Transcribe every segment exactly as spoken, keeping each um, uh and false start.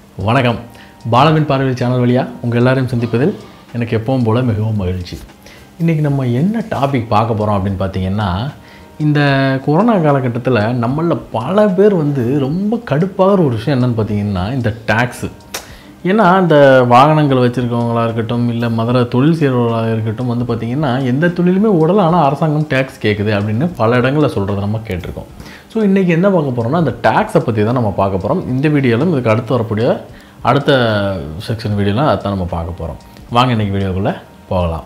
வணக்கம். பாலவின் பார்வையில் சேனல் வழியாக உங்கள் எல்லாரையும் சந்திப்பதில் எனக்கு எப்பவும் போல் மிகவும் மகிழ்ச்சி. இன்றைக்கி நம்ம என்ன டாபிக் பார்க்க போகிறோம் அப்படின்னு பார்த்தீங்கன்னா, இந்த கொரோனா காலகட்டத்தில் நம்மளில் பல பேர் வந்து ரொம்ப கடுப்பாகிற ஒரு விஷயம் என்னென்னு பார்த்தீங்கன்னா, இந்த டேக்ஸு. ஏன்னா இந்த வாகனங்கள் வச்சுருக்கவங்களாக இருக்கட்டும், இல்லை மதுரை தொழில் செய்கிறவர்களாக இருக்கட்டும், வந்து பார்த்திங்கன்னா எந்த தொழிலுமே ஓடலை, ஆனால் அரசாங்கம் டேக்ஸ் கேட்குது அப்படின்னு பல இடங்களில் சொல்கிறத நம்ம கேட்டிருக்கோம். ஸோ இன்றைக்கி என்ன பார்க்க போகிறோம்னா, அந்த டேக்ஸை பற்றி தான் நம்ம பார்க்க போகிறோம். இந்த வீடியோவிலும் இதுக்கு அடுத்து வரக்கூடிய அடுத்த செக்ஷன் வீடியோலாம் அதுதான் நம்ம பார்க்க போகிறோம். வாங்க இன்றைக்கி வீடியோக்குள்ளே போகலாம்.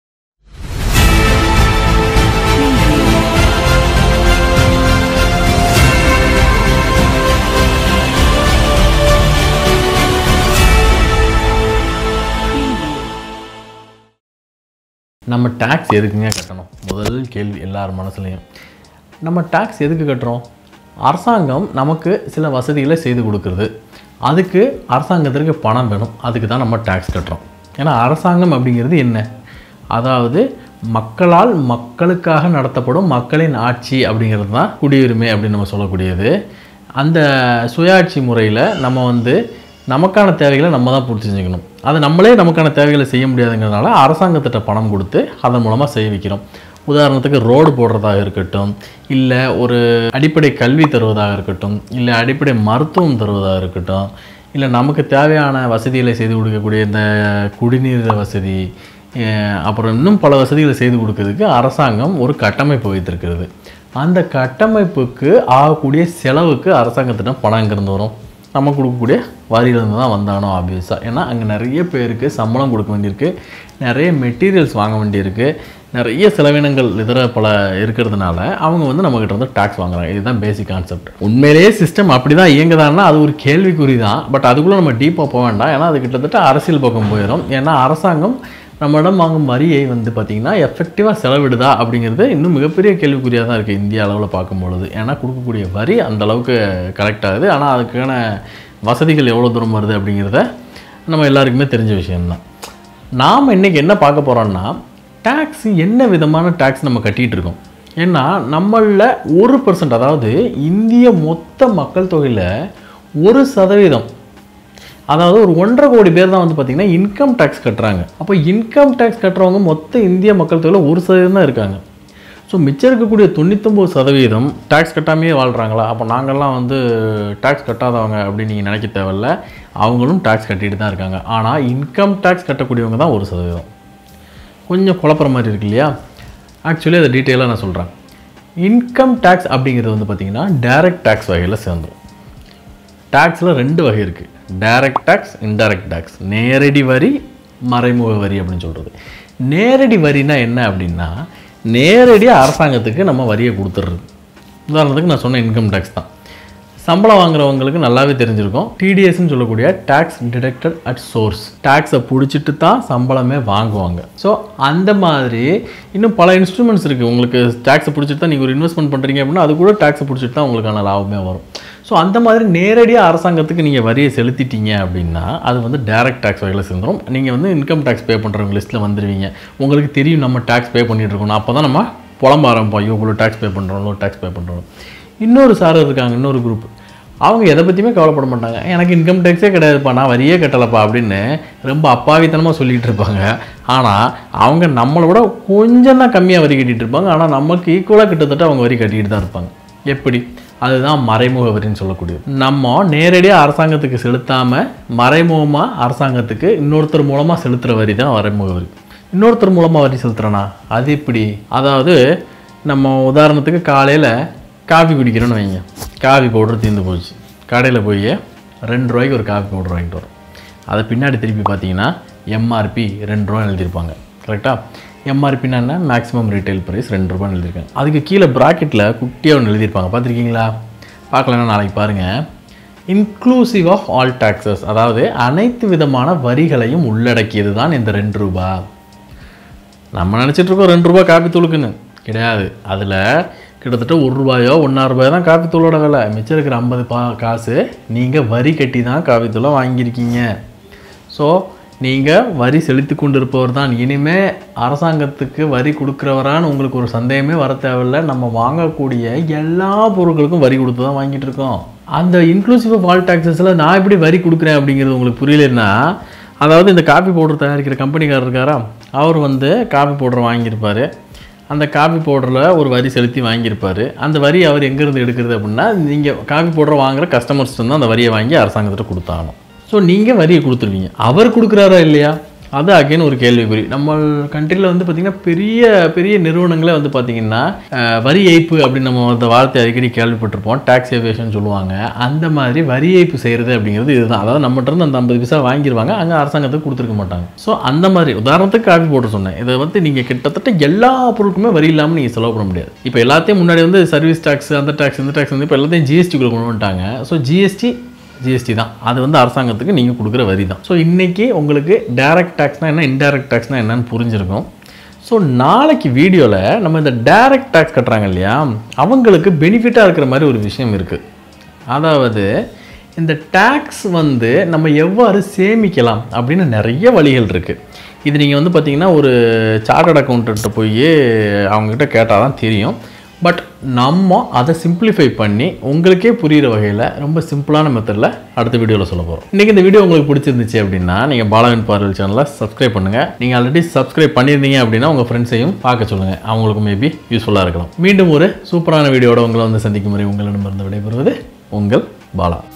நம்ம டேக்ஸ் எதுக்குங்க கட்டணும்? முதல் கேள்வி எல்லார் மனசுலையும். நம்ம டேக்ஸ் எதுக்கு கட்டுறோம்? அரசாங்கம் நமக்கு சில வசதிகளை செய்து கொடுக்குறது, அதுக்கு அரசாங்கத்திற்கு பணம் வேணும், அதுக்கு தான் நம்ம டேக்ஸ் கட்டுறோம். ஏன்னா அரசாங்கம் அப்படிங்கிறது என்ன? அதாவது மக்களால் மக்களுக்காக நடத்தப்படும் மக்களின் ஆட்சி அப்படிங்கிறது தான் குடியுரிமை அப்படின்னு நம்ம சொல்லக்கூடியது. அந்த சுயாட்சி முறையில் நம்ம வந்து நமக்கான தேவைகளை நம்ம தான் பூர்த்தி செஞ்சுக்கணும். அது நம்மளே நமக்கான தேவைகளை செய்ய முடியாதுங்கிறதுனால அரசாங்கத்திட்ட பணம் கொடுத்து அதன் மூலமாக செய்ய வைக்கிறோம். உதாரணத்துக்கு ரோடு போடுறதாக இருக்கட்டும், இல்லை ஒரு அடிப்படை கல்வி தருவதாக இருக்கட்டும், இல்லை அடிப்படை மருத்துவம் தருவதாக இருக்கட்டும், இல்லை நமக்கு தேவையான வசதிகளை செய்து கொடுக்கக்கூடிய இந்த குடிநீர் வசதி, அப்புறம் இன்னும் பல வசதிகளை செய்து கொடுக்கறதுக்கு அரசாங்கம் ஒரு கட்டமைப்பு வைத்திருக்கிறது. அந்த கட்டமைப்புக்கு ஆகக்கூடிய செலவுக்கு அரசாங்கத்திட்ட பணம் எங்கேருந்து வரும்? நம்ம கொடுக்கக்கூடிய வரியிலேருந்து தான் வந்தானோ ஆப்வியஸாக. ஏன்னா அங்கே நிறைய பேருக்கு சம்பளம் கொடுக்க வேண்டியிருக்கு, நிறைய மெட்டீரியல்ஸ் வாங்க வேண்டியிருக்கு, நிறைய செலவினங்கள் இதர பல இருக்கிறதுனால அவங்க வந்து நம்மக்கிட்ட வந்து டேக்ஸ் வாங்குறாங்க. இதுதான் பேசிக் கான்செப்ட். உண்மையிலேயே சிஸ்டம் அப்படி தான் இயங்குதான்னா அது ஒரு கேள்விக்குறி தான். பட் அதுக்குள்ளே நம்ம டீப்பாக போக வேண்டாம். ஏன்னா அது கிட்டத்தட்ட அரசியல் பக்கம் போயிடும். ஏன்னா அரசாங்கம் நம்மளிடம் வாங்கும் வரியை வந்து பார்த்திங்கன்னா எஃபெக்டிவாக செலவிடுதா அப்படிங்கிறது இன்னும் மிகப்பெரிய கேள்விக்குறியாக தான் இருக்குது இந்திய அளவில் பார்க்கும்பொழுது. ஏன்னா கொடுக்கக்கூடிய வரி அந்தளவுக்கு கரெக்ட் ஆகுது, ஆனால் அதுக்கான வசதிகள் எவ்வளோ தூரம் வருது அப்படிங்கிறத நம்ம எல்லாருக்குமே தெரிஞ்ச விஷயம்தான். நாம் இன்றைக்கி என்ன பார்க்க போகிறோம்னா, டேக்ஸ் என்ன விதமான டேக்ஸ் நம்ம கட்டிகிட்டு இருக்கோம். ஏன்னா நம்மளில் ஒரு பர்சன்ட், அதாவது இந்திய மொத்த மக்கள் தொகையில் ஒரு சதவீதம், அதாவது ஒரு ஒன்றரை கோடி பேர் தான் வந்து பார்த்திங்கன்னா இன்கம் டேக்ஸ் கட்டுறாங்க. அப்போ இன்கம் டேக்ஸ் கட்டுறவங்க மொத்த இந்திய மக்கள் தொகையில் ஒரு சதவீதம் தான் இருக்காங்க. ஸோ மிச்சம் இருக்கக்கூடிய தொண்ணூத்தொம்பது சதவீதம் டேக்ஸ் கட்டாமையே வாழ்கிறாங்களா? அப்போ நாங்கள்லாம் வந்து டேக்ஸ் கட்டாதவங்க அப்படின்னு நீங்கள் நினைக்க தேவையில்ல. அவங்களும் டேக்ஸ் கட்டிட்டு தான் இருக்காங்க. ஆனால் இன்கம் டேக்ஸ் கட்டக்கூடியவங்க தான் ஒரு சதவீதம். கொஞ்சம் குழப்புற மாதிரி இருக்கு இல்லையா? ஆக்சுவலி அதை டீட்டெயிலாக நான் சொல்கிறேன். இன்கம் டேக்ஸ் அப்படிங்கிறது வந்து பார்த்திங்கன்னா டைரக்ட் டேக்ஸ் வகையில் சேர்ந்துடும். டேக்ஸில் ரெண்டு வகை இருக்குது, டைரக்ட் டேக்ஸ், இன்டைரக்ட் டேக்ஸ். நேரடி வரி, மறைமுக வரி அப்படின்னு சொல்கிறது. நேரடி வரினா என்ன அப்படின்னா, நேரடியாக அரசாங்கத்துக்கு நம்ம வரியை கொடுத்துட்றது. உதாரணத்துக்கு நான் சொன்ன இன்கம் டேக்ஸ் தான். சம்பளம் வாங்குறவங்களுக்கு நல்லாவே தெரிஞ்சிருக்கும். டிடிஎஸ்ன்னு சொல்லக்கூடிய டேக்ஸ் டிடக்டட் அட் சோர்ஸ். டேக்ஸை பிடிச்சிட்டு தான் சம்பளமே வாங்குவாங்க. ஸோ அந்த மாதிரி இன்னும் பல இன்ஸ்ட்ருமெண்ட்ஸ் இருக்குது. உங்களுக்கு டேக்ஸை பிடிச்சிட்டு தான் நீங்கள் ஒரு இன்வெஸ்ட்மெண்ட் பண்ணுறீங்க அப்படின்னா அது கூட டேக்ஸை பிடிச்சிட்டு தான் உங்களுக்கான லாபமே வரும். ஸோ அந்த மாதிரி நேரடியாக அரசாங்கத்துக்கு நீங்கள் வரியை செலுத்திட்டீங்க அப்படின்னா அது வந்து டைரக்ட் டேக்ஸ் வகையில் சேர்ந்துடும். நீங்கள் வந்து இன்கம் டேக்ஸ் பே பண்ணுறவங்க லிஸ்ட்டில் வந்துடுவீங்க. உங்களுக்கு தெரியும் நம்ம டேக்ஸ் பே பண்ணிகிட்டு இருக்கணும். அப்போ தான் நம்ம புலம்ப ஆரம்பிப்போம், ஐயோ இவ்வளோ டேக்ஸ் பே பண்ணுறோம், இவ்வளோ டேக்ஸ் பே பண்ணுறோம். இன்னொரு சார் இருக்காங்க, இன்னொரு குரூப். அவங்க எதை பற்றியுமே கவலைப்பட மாட்டாங்க. எனக்கு இன்கம் டேக்ஸே கிடையாதுப்பா, நான் வரியே கட்டலைப்பா அப்படின்னு ரொம்ப அப்பாவித்தனமாக சொல்லிகிட்டு இருப்பாங்க. ஆனால் அவங்க நம்மளை விட கொஞ்சம் தான் கம்மியாக வரி கட்டிகிட்டு இருப்பாங்க. ஆனால் நமக்கு ஈக்குவலாக கிட்டத்தட்ட அவங்க வரி கட்டிகிட்டு தான் இருப்பாங்க. எப்படி? அதுதான் மறைமுக வரின்னு சொல்லக்கூடியது. நம்ம நேரடியாக அரசாங்கத்துக்கு செலுத்தாமல் மறைமுகமாக அரசாங்கத்துக்கு இன்னொருத்தர் மூலமாக செலுத்துகிற வரி தான் மறைமுக வரி. இன்னொருத்தர் மூலமாக வரி செலுத்துகிறேன்னா அது எப்படி? அதாவது நம்ம உதாரணத்துக்கு காலையில் காஃபி குடிக்கிறோன்னு வைங்க, காஃபி பவுடர் தீர்ந்து போச்சு, கடையில் போய் ரெண்டு ரூபாய்க்கு ஒரு காஃபி பவுடர் வாங்கிட்டு வரோம். அதை பின்னாடி திருப்பி பார்த்தீங்கன்னா எம்ஆர்பி ரெண்டு ரூபா எழுதியிருப்பாங்க. கரெக்டாக? எம்ஆர்பின்னா என்ன? மேக்ஸிமம் ரீட்டைல் ப்ரைஸ் ரெண்டு ரூபான்னு எழுதியிருக்காங்க. அதுக்கு கீழே ப்ராக்கெட்டில் குட்டியாக ஒன்று எழுதியிருப்பாங்க, பார்த்துருக்கீங்களா? பார்க்கலன்னா நாளைக்கு பாருங்கள். இன்க்ளூசிவ் ஆஃப் ஆல் டேக்ஸஸ், அதாவது அனைத்து விதமான வரிகளையும் உள்ளடக்கியது தான் இந்த ரெண்டு ரூபா. நம்ம நினச்சிட்ருக்கோம் ரெண்டு ரூபா காப்பி தூளுக்குன்னு. கிடையாது. அதில் கிட்டத்தட்ட ஒரு ரூபாயோ ஒன்றரை ரூபாயோ தான் காப்பி தூளோட விலை. மிச்சம் இருக்கிற ஐம்பது பா காசு நீங்கள் வரி கட்டி தான் காப்பி தூளை வாங்கியிருக்கீங்க. ஸோ நீங்கள் வரி செலுத்தி கொண்டு இருப்பவர் தான். இனிமேல் அரசாங்கத்துக்கு வரி கொடுக்குறவரான்னு உங்களுக்கு ஒரு சந்தேகமே வர தேவையில்லை. நம்ம வாங்கக்கூடிய எல்லா பொருட்களுக்கும் வரி கொடுத்து தான் வாங்கிட்டு இருக்கோம். அந்த இன்க்ளூசிவ் ஆஃப் ஆல் டாக்ஸஸில் நான் எப்படி வரி கொடுக்குறேன் அப்படிங்கிறது உங்களுக்கு புரியலன்னா, அதாவது இந்த காஃபி பவுடர் தயாரிக்கிற கம்பெனிக்காரர் இருக்காரா, அவர் வந்து காஃபி பவுடர் வாங்கியிருப்பார். அந்த காஃபி பவுடரில் ஒரு வரி செலுத்தி வாங்கியிருப்பார். அந்த வரி அவர் எங்கேருந்து எடுக்கிறது அப்படின்னா, நீங்கள் காஃபி பவுடர் வாங்குகிற கஸ்டமர்ஸ் வந்து அந்த வரியை வாங்கி அரசாங்கத்திட்ட கொடுத்தாகணும். ஸோ நீங்கள் வரியை கொடுத்துருவீங்க. அவர் கொடுக்குறாரா இல்லையா, அது அகைன் ஒரு கேள்விக்குறி. நம்ம கண்ட்ரியில் வந்து பார்த்திங்கன்னா பெரிய பெரிய நிறுவனங்களே வந்து பார்த்திங்கன்னா வரி ஏய்ப்பு அப்படின்னு நம்ம அந்த வார்த்தை அடிக்கடி கேள்விப்பட்டிருப்போம். டேக்ஸ் எவேஷன் சொல்லுவாங்க. அந்த மாதிரி வரி ஏய்ப்பு செய்கிறது அப்படிங்கிறது இதுதான். அதாவது நம்மகிட்ட அந்த ஐம்பது பைசா வாங்கிடுவாங்க, அங்கே அரசாங்கத்துக்கு கொடுத்துருக்க மாட்டாங்க. ஸோ அந்த மாதிரி உதாரணத்துக்கு காஃபி போட்டு சொன்னேன். இதை வந்து நீங்கள் கிட்டத்தட்ட எல்லா பொருட்களுமே வரி இல்லாமல் நீங்கள் செலவு பண்ண முடியாது. இப்போ எல்லாத்தையும் முன்னாடி வந்து சர்வீஸ் டேக்ஸ், அந்த டேக்ஸ், இந்த டேக்ஸ் வந்து இப்போ எல்லாத்தையும் ஜிஎஸ்டிக்குள்ளே கொண்டு வந்துட்டாங்க. ஸோ ஜிஎஸ்டி ஜிஎஸ்டி தான், அது வந்து அரசாங்கத்துக்கு நீங்கள் கொடுக்குற வரி தான். ஸோ இன்றைக்கி உங்களுக்கு டைரக்ட் டேக்ஸ்னால் என்ன, இன்டைரக்ட் டேக்ஸ்னால் என்னன்னு புரிஞ்சிருக்கும். ஸோ நாளைக்கு வீடியோவில் நம்ம இந்த டைரக்ட் டேக்ஸ் கட்டுறாங்க இல்லையா, அவங்களுக்கு பெனிஃபிட்டாக இருக்கிற மாதிரி ஒரு விஷயம் இருக்குது. அதாவது இந்த டேக்ஸ் வந்து நம்ம எவ்வாறு சேமிக்கலாம் அப்படின்னு நிறைய வழிகள் இருக்குது. இது நீங்கள் வந்து பார்த்திங்கன்னா ஒரு சார்ட்டர்ட் அக்கௌண்ட்டை போய் அவங்ககிட்ட கேட்டால் தான் தெரியும். பட் நம்ம அதை சிம்பிளிஃபை பண்ணி உங்களுக்கே புரிகிற வகையில் ரொம்ப சிம்பிளான மெத்தடில் அடுத்த வீடியோவில் சொல்ல போகிறோம். இன்றைக்கி இந்த வீடியோ உங்களுக்கு பிடிச்சிருந்துச்சு அப்படின்னா நீங்கள் பாலாவின் பார்வையில் சேனலை சப்ஸ்கிரைப் பண்ணுங்கள். நீங்கள் ஆல்ரெடி சப்ஸ்கிரைப் பண்ணியிருந்தீங்க அப்படின்னா உங்கள் ஃப்ரெண்ட்ஸையும் பார்க்க சொல்லுங்கள், அவங்களுக்கும் மேபி யூஸ்ஃபுல்லாக இருக்கலாம். மீண்டும் ஒரு சூப்பரான வீடியோட உங்களை வந்து சந்திக்கும் முறை உங்களிடமிருந்து விடைபெறுவது உங்கள் பாலா.